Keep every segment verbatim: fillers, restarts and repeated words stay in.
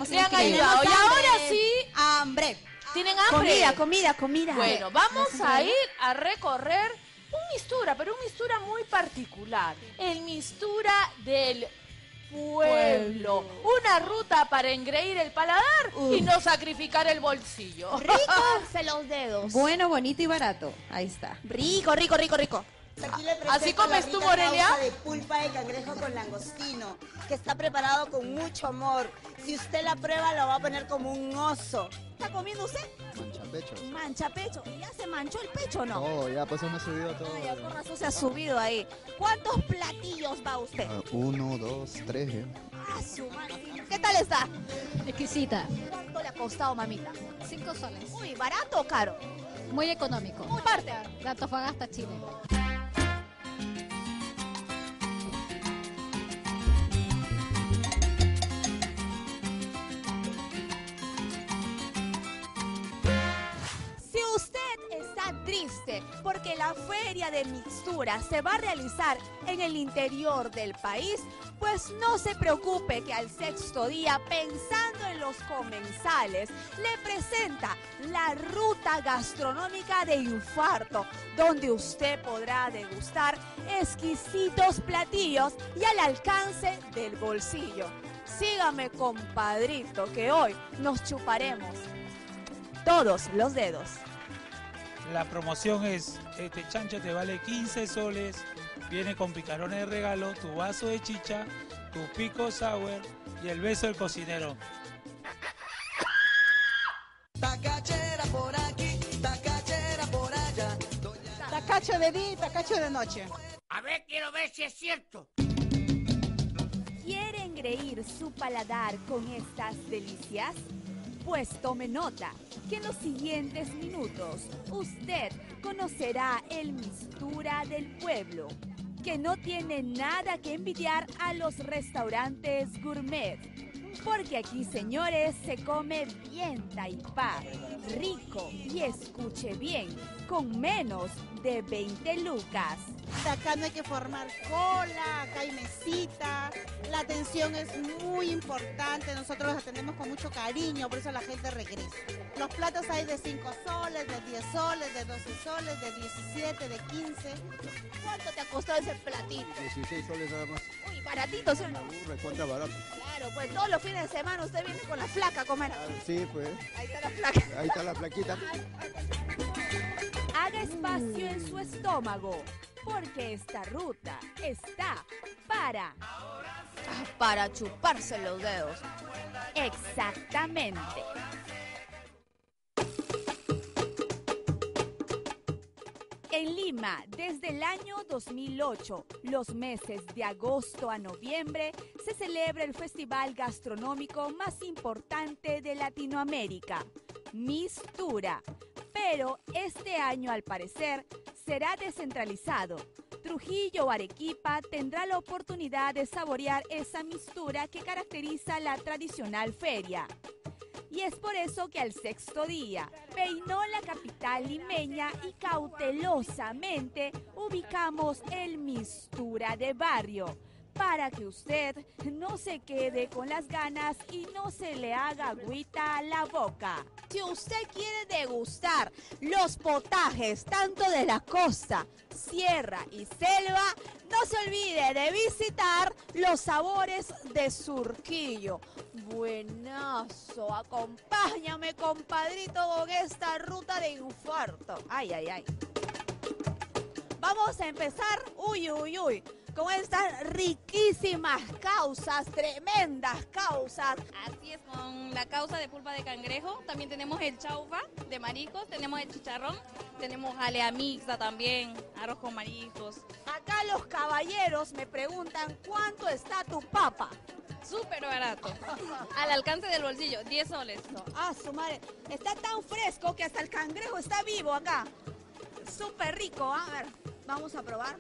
estamos Le han inscritos. ayudado. Y ahora sí, hambre. ¿Tienen hambre? Comida, comida, comida. Bueno, vamos a ir a recorrer un mistura, pero un mistura muy particular. El mistura del pueblo. Una ruta para engreír el paladar Uf. y no sacrificar el bolsillo. Rico los dedos. Bueno, bonito y barato. Ahí está. Rico, rico, rico, rico. Aquí le presento ¿Así comes la tú, rica Morelia? causa de pulpa de cangrejo con langostino, que está preparado con mucho amor. Si usted la prueba, la va a poner como un oso. ¿Está comiendo usted? Manchapecho. Mancha pecho. ¿Ya se manchó el pecho o no? Oh, ya pues me ha subido todo. Ay, con razón se ha subido ahí. ¿Cuántos platillos va usted? Ah, uno, dos, tres. ¿eh? Ah, su madre. ¿Qué tal está? Exquisita. ¿Cuánto le ha costado, mamita? Cinco soles. Uy, ¿barato o caro? Muy económico. Muy parte. De Antofagasta, Chile. Si usted está triste porque la feria de mixtura se va a realizar en el interior del país, pues no se preocupe que al sexto día, pensando en los comensales, le presenta la ruta gastronómica de infarto, donde usted podrá degustar exquisitos platillos y al alcance del bolsillo. Sígame, compadrito, que hoy nos chuparemos todos los dedos. La promoción es, este chancho te vale quince soles, viene con picarones de regalo, tu vaso de chicha, tu pico sour y el beso del cocinero. Tacachera por aquí, tacachera por allá. Tacacho de día y tacacho de noche. A ver, quiero ver si es cierto. ¿Quiere engreír su paladar con estas delicias? Pues tome nota, que en los siguientes minutos usted conocerá el mistura del pueblo, que no tiene nada que envidiar a los restaurantes gourmet. Porque aquí, señores, se come bien taipá, rico y escuche bien, con menos de veinte lucas. Acá no hay que formar cola, acá hay mesita, la atención es muy importante, nosotros los atendemos con mucho cariño, por eso la gente regresa. Los platos hay de cinco soles, de diez soles, de doce soles, de diecisiete, de quince. ¿Cuánto te ha costado ese platito? dieciséis soles nada más. Uy, baratito, ¿sí o no? Uh, recontra barato. Claro, pues todos los fines de semana usted viene con la flaca a comer. Ah, sí, pues. Ahí está la flaca. Ahí está la plaquita. Haga espacio en su estómago, porque esta ruta está para... para chuparse los dedos. Exactamente. En Lima, desde el año dos mil ocho, los meses de agosto a noviembre, se celebra el festival gastronómico más importante de Latinoamérica, Mistura. Pero este año, al parecer, será descentralizado. Trujillo o Arequipa tendrá la oportunidad de saborear esa mistura que caracteriza la tradicional feria. Y es por eso que al sexto día peinó la capital limeña y cautelosamente ubicamos el Mistura de Barrio, para que usted no se quede con las ganas y no se le haga agüita a la boca. Si usted quiere degustar los potajes tanto de la costa, sierra y selva, no se olvide de visitar los sabores de Surquillo. Buenazo, acompáñame, compadrito, con esta ruta de infarto. Ay, ay, ay. Vamos a empezar, uy, uy, uy, con estas riquísimas causas, tremendas causas. Así es, con la causa de pulpa de cangrejo, también tenemos el chaufa de mariscos, tenemos el chicharrón, tenemos jalea mixta también, arroz con mariscos. Acá los caballeros me preguntan, ¿cuánto está tu papa? Súper barato, al alcance del bolsillo, diez soles. Ah, su madre, está tan fresco que hasta el cangrejo está vivo acá. Súper rico, a ver, vamos a probar.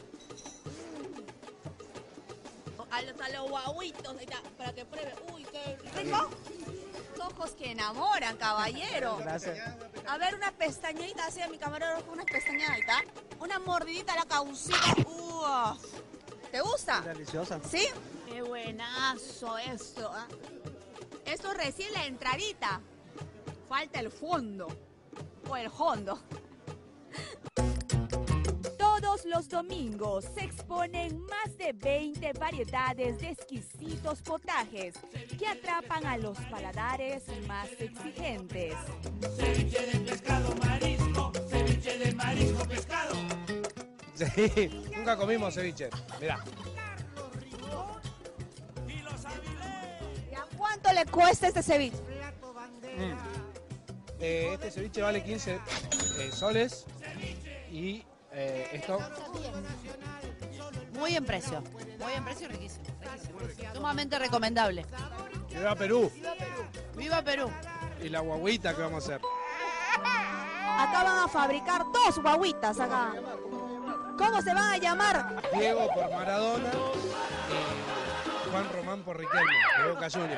A los, a los guaguitos, ahí está, para que pruebe. Uy, qué rico. Ojos que enamoran, caballero. Gracias. A ver, una pestañadita así a mi camarógrafo, una pestañadita. Una mordidita a la caucita. Uh, ¿Te gusta? Deliciosa. ¿Sí? Qué buenazo esto. ¿eh? Esto recién la entradita. Falta el fondo. O el hondo. Todos los domingos se exponen más de veinte variedades de exquisitos potajes que atrapan a los paladares más exigentes. Ceviche de pescado marisco, ceviche de marisco pescado. Sí, nunca comimos ceviche. Mirá. ¿Y a cuánto le cuesta este ceviche? Mm. Eh, este ceviche vale quince eh, soles y eh, esto... Muy en precio, muy en precio y riquísimo, riquísimo. Sumamente recomendable. ¡Viva Perú! ¡Viva Perú! Y la guaguita que vamos a hacer. Acá van a fabricar dos guaguitas acá. ¿Cómo se van a llamar? Diego por Maradona y Juan Román por Riquelme, de Boca Juniors.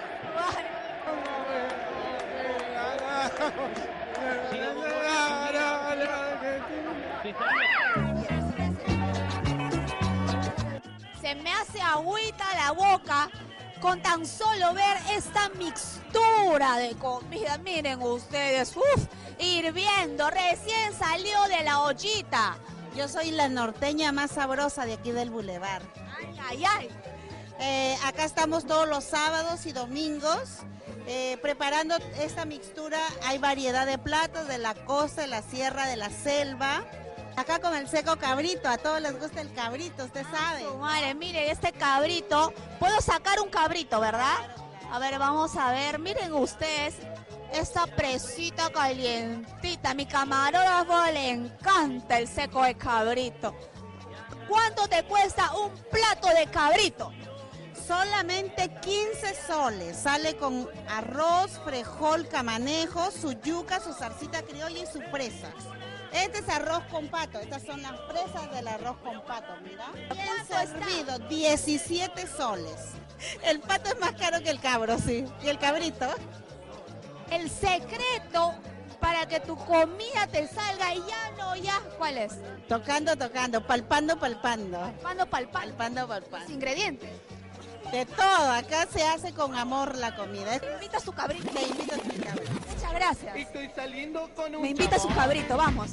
Se me hace agüita la boca con tan solo ver esta mixtura de comida. Miren ustedes, uff, hirviendo, recién salió de la ollita. Yo soy la norteña más sabrosa de aquí del Boulevard. Ay, ay, ay. Eh, acá estamos todos los sábados y domingos eh, preparando esta mixtura. Hay variedad de platos de la costa, de la sierra, de la selva. Acá con el seco cabrito, a todos les gusta el cabrito, usted sabe. Madre, mire, este cabrito, puedo sacar un cabrito, ¿verdad? A ver, vamos a ver, miren ustedes, esta presita calientita, mi camarógrafo le encanta el seco de cabrito. ¿Cuánto te cuesta un plato de cabrito? Solamente quince soles, sale con arroz, frijol, camanejo, su yuca, su salsita criolla y su presa. Este es arroz con pato, estas son las presas del arroz con pato, mira. Bien servido, diecisiete soles. El pato es más caro que el cabro, sí. ¿Y el cabrito? El secreto para que tu comida te salga y ya no, ya, ¿cuál es? Tocando, tocando, palpando, palpando. Palpando, palpando. Palpando, palpando. Los ingredientes. De todo, acá se hace con amor la comida. Me invita a su cabrito. Te invito a su cabrito. Muchas gracias. Estoy saliendo con un Me invita a su cabrito, vamos.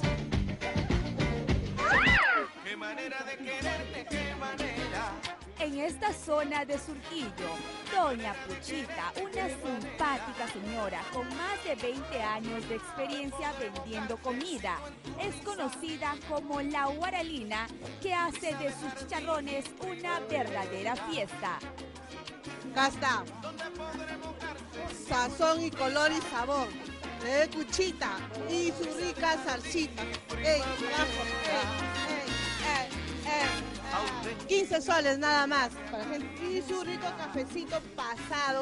Qué manera de quererte, qué manera. En esta zona de Surquillo, doña Puchita, una simpática señora con más de veinte años de experiencia vendiendo comida, es conocida como la Guaralina, que hace de sus chicharrones una verdadera fiesta. Acá está. Sazón y color y sabor. De Puchita y su rica salsita. Ey, abajo, ey, ey, ey, ey. quince soles nada más. Para gente. Y su rico cafecito pasado.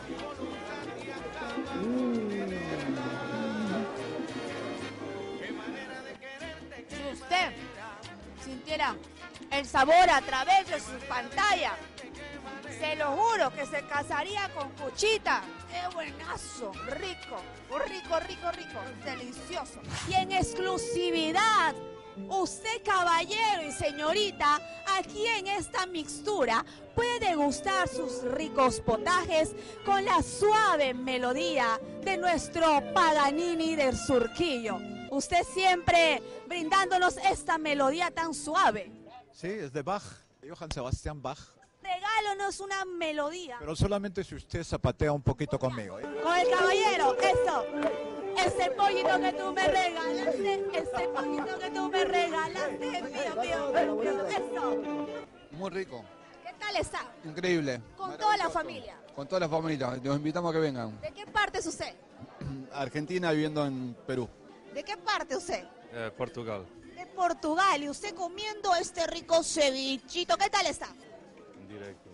Si usted sintiera el sabor a través de su pantalla, se lo juro que se casaría con Puchita. ¡Qué buenazo! Rico, rico, rico, rico, delicioso. Y en exclusividad, usted caballero y señorita, aquí en esta mixtura puede degustar sus ricos potajes con la suave melodía de nuestro Paganini del Surquillo. Usted siempre brindándonos esta melodía tan suave. Sí, es de Bach, Johann Sebastian Bach. Regálanos una melodía. Pero solamente si usted zapatea un poquito conmigo. ¿eh? Con el caballero, eso. Ese pollito que tú me regalaste, ese pollito que tú me regalaste, mío, mío, mío, mío, eso. Muy rico. ¿Qué tal está? Increíble. Con toda la familia. Con toda la familia. Los invitamos a que vengan. ¿De qué parte es usted? Argentina viviendo en Perú. ¿De qué parte usted? Eh, Portugal. De Portugal. Y usted comiendo este rico cevichito. ¿Qué tal está? Directo.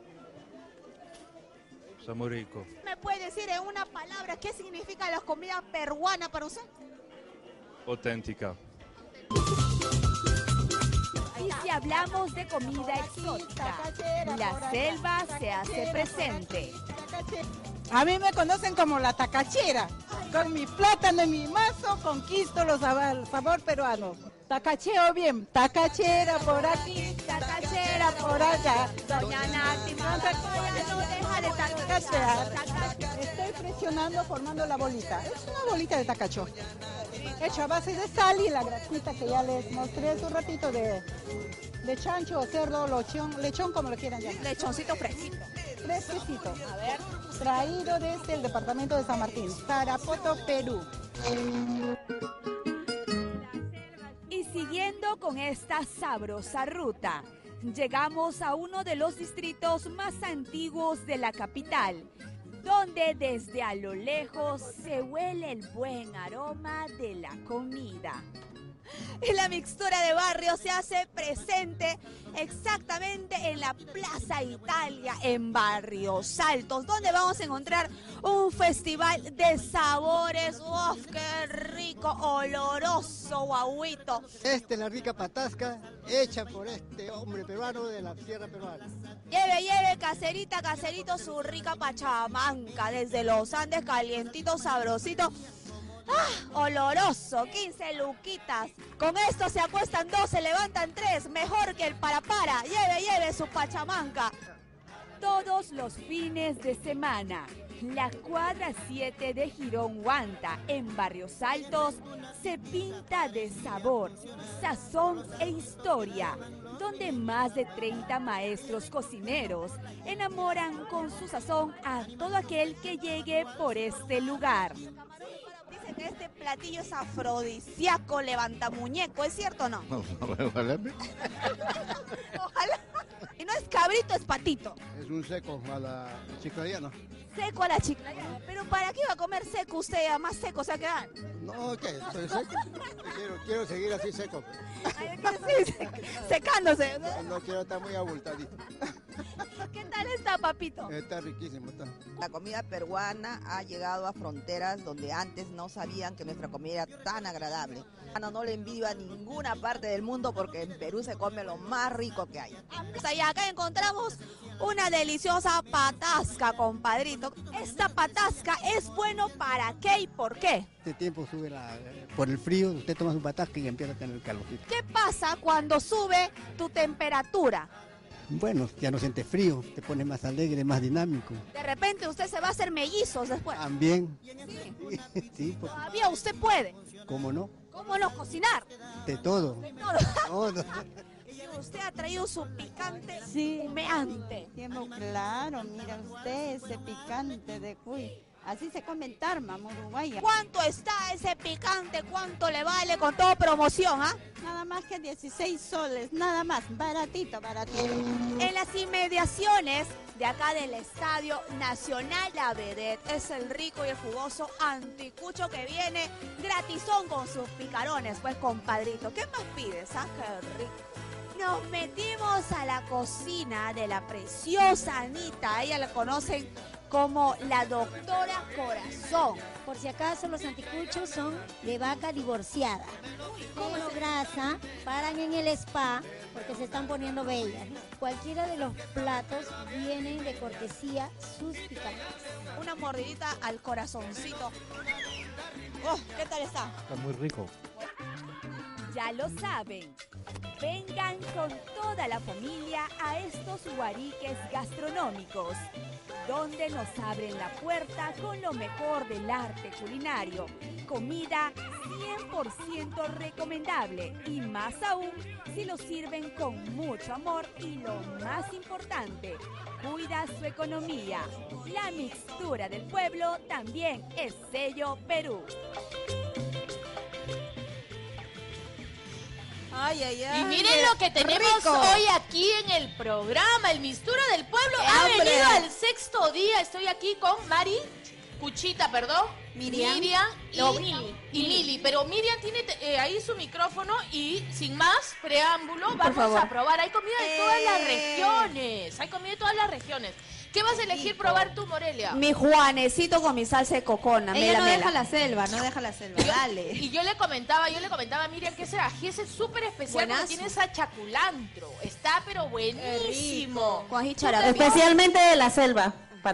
Está muy rico. ¿Me puede decir en una palabra qué significa la comida peruana para usted? Auténtica. Y si hablamos de comida exótica, la selva se hace presente. A mí me conocen como la tacachera. Con mi plátano y mi mazo conquisto los sab- el sabor peruano. Tacacheo bien, tacachera por aquí. Tacachera por allá. Doña Nati, Santa Coya no deja de tacachear. Estoy presionando formando la bolita. Es una bolita de tacacho. Hecha a base de sal y la grasita que ya les mostré hace un ratito de, de chancho o cerdo, lechón, lechón como lo quieran llamar. Lechoncito fresquito. Fresquecito. A ver. Traído desde el departamento de San Martín, Tarapoto, Perú. Y siguiendo con esta sabrosa ruta, llegamos a uno de los distritos más antiguos de la capital, donde desde a lo lejos se huele el buen aroma de la comida. Y la mixtura de barrio se hace presente exactamente en la Plaza Italia, en Barrios Altos, donde vamos a encontrar un festival de sabores. ¡Uf, qué rico, oloroso, guauito! Esta es la rica patasca hecha por este hombre peruano de la tierra peruana. Lleve, lleve, caserita, caserito, su rica pachamanca, desde los Andes, calientito, sabrosito. ¡Ah! Oloroso, quince luquitas. Con esto se acuestan dos, se levantan tres, mejor que el para para. Lleve, lleve su pachamanca. Todos los fines de semana, la cuadra siete de Girón Huanta, en Barrios Altos, se pinta de sabor, sazón e historia, donde más de treinta maestros cocineros enamoran con su sazón a todo aquel que llegue por este lugar. Dicen que este platillo es afrodisíaco, levantamuñeco, ¿es cierto o no? Ojalá. Ojalá. Y no es cabrito, es patito. Es un seco a la chiclayana. Seco a la chiclayana. Pero ¿para qué va a comer seco usted? A más seco se va a quedar. No, ¿qué? Estoy seco. Quiero, quiero seguir así seco. Ay, ¿qué sí? Secándose. No, no quiero estar muy abultadito. ¿Qué tal está, papito? Está riquísimo, está. La comida peruana ha llegado a fronteras donde antes no sabían que nuestra comida era tan agradable. No, no le envidio a ninguna parte del mundo porque en Perú se come lo más rico que hay. Y acá encontramos una deliciosa patasca, compadrito. Esta patasca es bueno para qué y por qué. Este tiempo sube la, por el frío, usted toma su patasca y empieza a tener calorcito. ¿Qué pasa cuando sube tu temperatura? Bueno, ya no siente frío, te pone más alegre, más dinámico. De repente usted se va a hacer mellizos después. También. Sí. Sí, pues, Todavía usted puede. ¿cómo no? ¿Cómo no cocinar? De todo. De todo. Todo. Usted ha traído su picante Sí. humeante. Tiempo claro, mira usted ese picante de cuy. Así se come en Tarma, Uruguaya. ¿Cuánto está ese picante? ¿Cuánto le vale con toda promoción, ah? Nada más que dieciséis soles, nada más, baratito, baratito. En las inmediaciones de acá del Estadio Nacional La Vedette es el rico y el jugoso anticucho que viene gratizón con sus picarones, pues compadrito. ¿Qué más pides, ah? Qué rico. Nos metimos a la cocina de la preciosa Anita, ella la conocen como la doctora Corazón. Por si acaso los anticuchos son de vaca divorciada. Cero grasa, paran en el spa porque se están poniendo bellas. Cualquiera de los platos vienen de cortesía sus picantes. Una mordidita al corazoncito. Oh, ¿qué tal está? Está muy rico. Ya lo saben, vengan con toda la familia a estos guariques gastronómicos, donde nos abren la puerta con lo mejor del arte culinario, comida cien por ciento recomendable y más aún si lo sirven con mucho amor y lo más importante, cuida su economía. La mixtura del pueblo también es sello Perú. Ay, ay, ay. Y miren lo que tenemos rico. hoy aquí en el programa, el Mistura del Pueblo. ¡Qué Ha hambre! venido al sexto día. Estoy aquí con Mari, Cuchita, perdón. Miriam. Miriam y, No, Mili. y Mili. Mili. Pero Miriam tiene eh, ahí su micrófono y sin más preámbulo vamos favor. a probar. Hay comida de todas las Eh. regiones. Hay comida de todas las regiones. ¿Qué vas a elegir probar tú, Morelia? Mi Juanecito con mi salsa de cocona. Ella mela, no mela. deja la selva, no deja la selva. Dale. Y yo le comentaba, yo le comentaba a Miriam que ese ají es súper especial Buenazo. porque tiene esa chaculantro. Está pero buenísimo. Con ají Tú charape. también. Especialmente de la selva, para acá.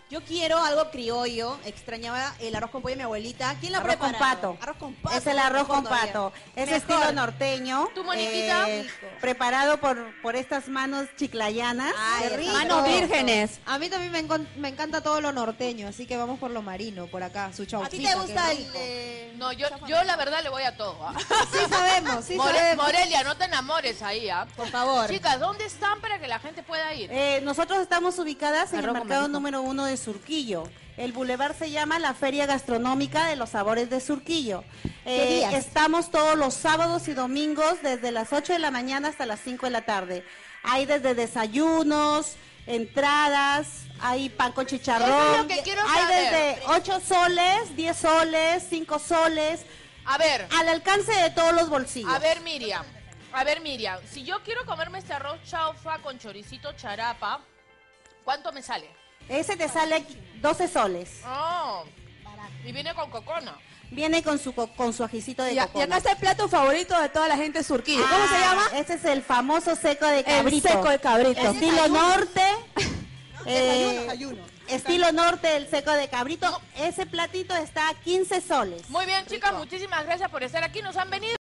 Yo quiero algo criollo, extrañaba el arroz con pollo de mi abuelita. ¿Quién lo ha Arroz con preparado? pato. Arroz con pato. Es el arroz mejor con todavía. pato. Es Mejor. estilo norteño. ¿Tú, Moniquita? eh, preparado por, por estas manos chiclayanas. Ay, Qué rico. manos vírgenes. A mí también me, encon- me encanta todo lo norteño, así que vamos por lo marino, por acá, su chaucita. ¿A ti te gusta qué el, rico. eh, No, yo, yo la verdad le voy a todo. ¿ah? Sí sabemos, sí More- sabemos. Morelia, no te enamores ahí, ¿ah? Por favor. Chicas, ¿dónde están para que la gente pueda ir? Eh, nosotros estamos ubicadas en Arroz el con mercado marisco. número uno de Surquillo. El bulevar se llama la Feria Gastronómica de los Sabores de Surquillo. ¿Qué Eh, días? estamos todos los sábados y domingos desde las ocho de la mañana hasta las cinco de la tarde. Hay desde desayunos, entradas, hay pan con chicharrón. Eso es lo que quiero hay saber. desde ocho soles, diez soles, cinco soles. A ver. Al alcance de todos los bolsillos. A ver, Miriam. A ver, Miriam. Si yo quiero comerme este arroz chaufa con choricito charapa, ¿cuánto me sale? Ese te sale doce soles. Oh. Y viene con cocona. Viene con su co- con su ajicito de Y, a- y cocona. acá está el plato favorito de toda la gente de Surquillo. ¿Cómo se Ah, llama? Ese es el famoso seco de cabrito. seco de cabrito. Estilo norte. eh, Desayuno, estilo norte, el seco de cabrito. Ese platito está a quince soles. Muy bien, chicas, muchísimas gracias por estar aquí. Nos han venido.